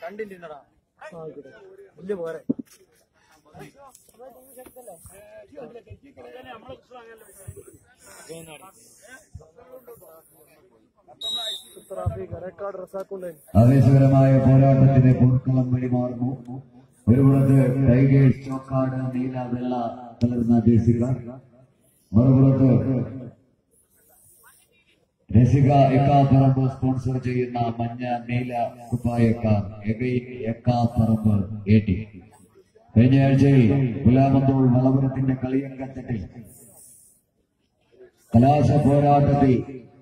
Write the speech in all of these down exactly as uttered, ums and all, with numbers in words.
കണ്ടിന്റെടാ വലിയ പോരെ ആവേശകരമായ പോരാട്ടത്തിന് പോർക്കളം വഴിമാറുന്നു. ഒരു പുറത്ത് ടൈഗേഴ്സ് ചോക്കാട് നീല വെള്ള കലർന്ന ജേഴ്സിക്കാർ, മറുപുറത്ത് രസിക എക്കാപ്പറമ്പ് സ്പോൺസർ ചെയ്യുന്ന മഞ്ഞ നീല കുപ്പായക്കാർ എക്കാപ്പറമ്പ് എ ടി. കഴിഞ്ഞ ആഴ്ചയിൽ ഗുലാമന്തോൾ വളപുരത്തിന്റെ കളിയങ്കത്തട്ടിൽ കലാശ പോരാട്ടത്തിൽ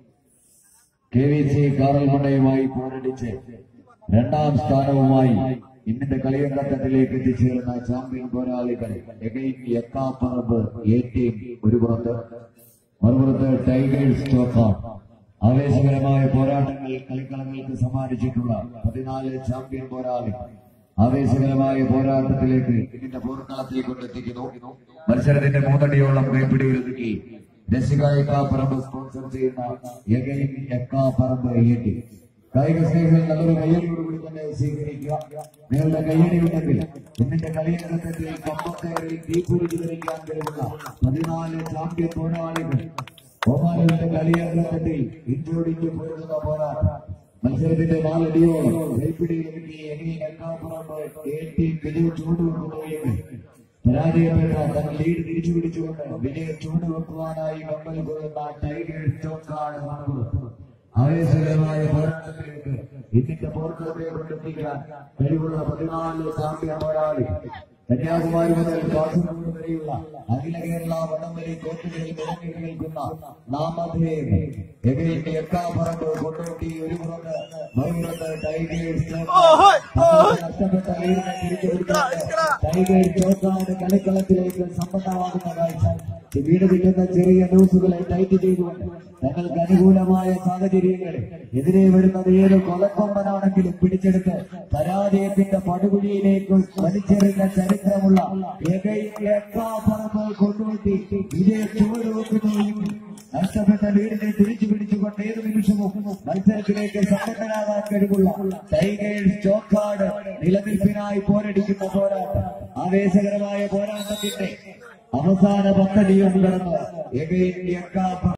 കെ വി സി കാറൽമണ്ണയുമായി പോരടിച്ച് രണ്ടാം സ്ഥാനവുമായി ഇന്നിന്റെ കളിയങ്കത്തട്ടിലേക്ക് എത്തിച്ചേർന്ന ചാമ്പ്യൻ പോരാളികൾ എക്കാപ്പറമ്പ് എ ടീം ഒരു പുറത്ത്, മറുപുറത്ത് ടൈഗേഴ്സ് ചോക്കാർ. ആവേശകരമായ പോരാട്ടങ്ങൾ കളിക്കളങ്ങൾക്ക് സമ്മാനിച്ചിട്ടുള്ള പതിനാല് ചാമ്പ്യൻ പോരാളി ആവേശകരമായ പോരാട്ടത്തിലേക്ക് ഇതിന്റെ പോർക്കളത്തിൽ കൊണ്ടെത്തിക്കുന്നു. മത്സരത്തിന്റെ മൂന്നടിയോളം കൈപ്പിടിയിലൊതുക്കി രസിക എക്കാപ്പറമ്പ് സ്പോൺസർ ചെയ്യുന്ന എക്കാപ്പറമ്പ് എ ടി. കായിക സ്നേഹികൾ നല്ലൊരു കയ്യടിയോടുകൂടി തന്നെ സ്വീകരിക്കുക. നിങ്ങളുടെ കയ്യടി ഉണ്ടെങ്കിൽ ഇന്നിന്റെ കളിയങ്കത്തിൽ കമ്പത്തേറിൽ തീക്കുറിച്ച് ധരിക്കാൻ കഴിവുള്ള പതിനാല് ചാമ്പ്യൻ പോരാളികൾ ഒമാനിന്റെ കളിയങ്കത്തിൽ ഇഞ്ചോടിഞ്ച് പൊരുതുന്ന പോരാട്ടം. മത്സരത്തിന്റെ നാലടിയോളം കൈപ്പിടിയിലൊതുക്കി എക്കാപ്പറമ്പ് എ ടി വിജയ ചൂടുവെക്കുകയും പരാജയപ്പെട്ട തന്റെ ലീഡ് തിരിച്ചു പിടിച്ചുകൊണ്ട് വിജയ ചൂടുവെക്കുവാനായി കമ്പൽ കൊള്ളുന്ന ടൈഗേഴ്സ് ചോക്കാട് മറുപുറത്ത്. ആവേശകരമായ പോരാട്ടത്തിലേക്ക് ഇതിന്റെ പോർക്കളത്തെ കൊണ്ടെത്തിക്കാൻ കഴിവുള്ള പതിനാല് ചാമ്പ്യൻ പോരാളി കന്യാകുമാരി മുതൽ കാസർഗോഡ് വരെയുള്ള അഖില കേരള വടംവലി കോർട്ടുകളിൽ നിറഞ്ഞു നിൽക്കുന്ന നാമധേയ എക്കാപ്പറമ്പ് കൊണ്ടോട്ടി ഒരു പുറത്ത്, മറുപുറത്ത് ടൈഗേഴ്സ് നഷ്ടപ്പെട്ട ലീഡിനെ തിരിച്ചു പിടിച്ചുകൊണ്ട് ടൈഗേഴ്സ് ചോക്കാട് കളിക്കളത്തിലേക്ക് സമ്പന്നമാകുന്ന കാഴ്ച. വീട് കിട്ടുന്ന ചെറിയ ന്യൂസുകളെ ടൈറ്റ് ചെയ്തുകൊണ്ട് തങ്ങൾക്ക് അനുകൂലമായ സാഹചര്യങ്ങളെ എതിരെ വരുന്നത് ഏത് കൊലക്കൊമ്പനാണെങ്കിലും പിടിച്ചെടുത്ത് പരാജയത്തിന്റെ പടുകുഴിയിലേക്ക് വലിച്ചെറിഞ്ഞ ചരിത്രമുള്ള എക്കാപ്പറമ്പ് കൊണ്ടോട്ടി വിജയ ചുവടുവെക്കുകയും നഷ്ടപ്പെട്ട വീടിനെ തിരിച്ചു പിടിച്ചുകൊണ്ട് ഏത് നിമിഷവും മത്സരത്തിലേക്ക് സമ്പന്നനാകാൻ കഴിവുള്ള ടൈഗേഴ്സ് ചോക്കാട് നിലനിൽപ്പിനായി പോരടിക്കുന്ന പോരാട്ടം. ആവേശകരമായ പോരാട്ടത്തിന്റെ അവസാന പദ്ധതിയും കടന്ന്